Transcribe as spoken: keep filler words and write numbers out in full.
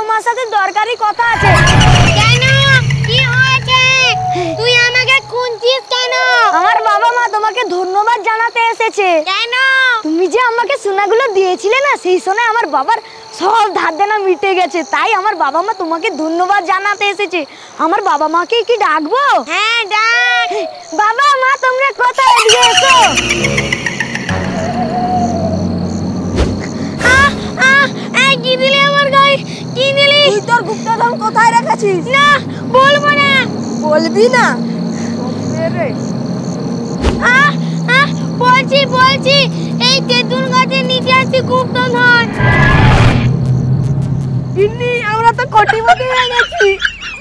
মার সাথে দরকারি কথা আছে। কেন, কি হয়েছে? তুই আমাকে খুঁজছিস কেন? আমার বাবা মা তোমাকে ধন্যবাদ জানাতে এসেছে। কেন? তুমি যে আমাকে সোনাগুলো দিয়েছিলে না, সেই সোনা আমার বাবার সব ধার দেনা মিটে গেছে, তাই আমার বাবা মা তোমাকে ধন্যবাদ জানাতে এসেছে। আমার বাবা মাকে কি ডাকবো? হ্যাঁ ডাক। বাবা মা তোমরা কোথায়? এদিকে এসো। আহ আহ এই কি দিলি আমার গায়ে? কি দিলি? তুই তোর গুপ্তধন কোথায় রেখেছিস? না বলবো না। বলবি না? আহ আহ বলছি বলছি এই তেঁতুল গাছের নিচে আছে গুপ্তধন। ইন্নি আমরা তো কোটিপতি হয়ে গেছি।